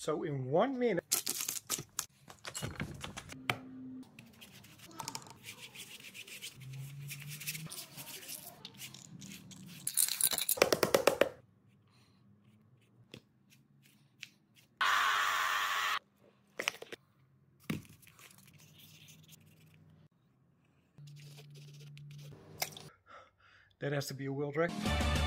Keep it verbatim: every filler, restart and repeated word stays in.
So in one minute, that has to be a wheel direct.